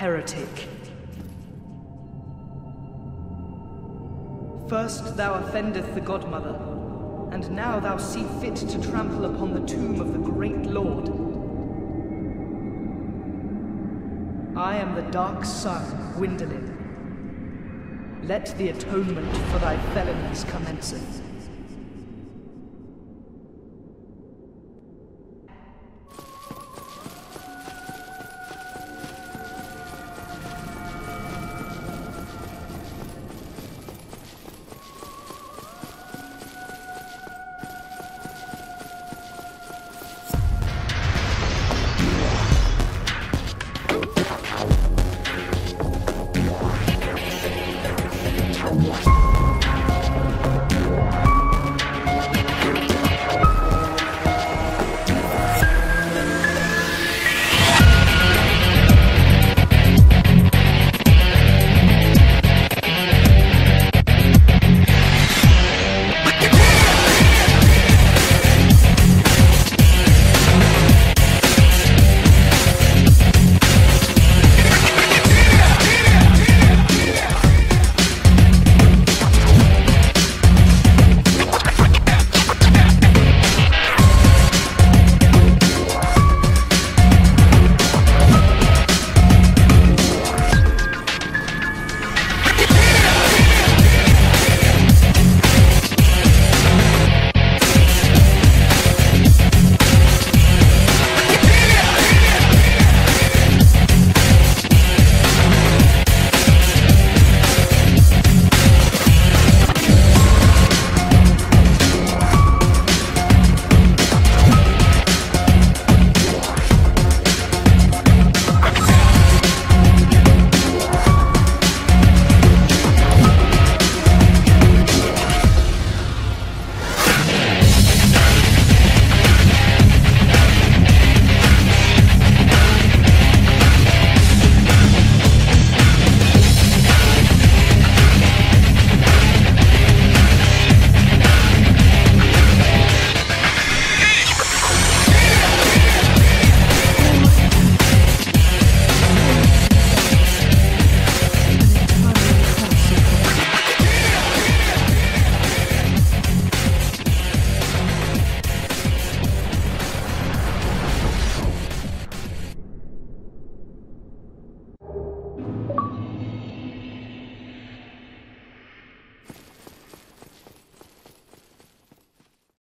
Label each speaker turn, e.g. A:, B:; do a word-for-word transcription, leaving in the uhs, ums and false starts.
A: heretic. First thou offendeth the Godmother, and now thou see fit to trample upon the tomb of the great Lord. I am the dark sun, Gywndolin. Let the atonement for thy felonies commenceth.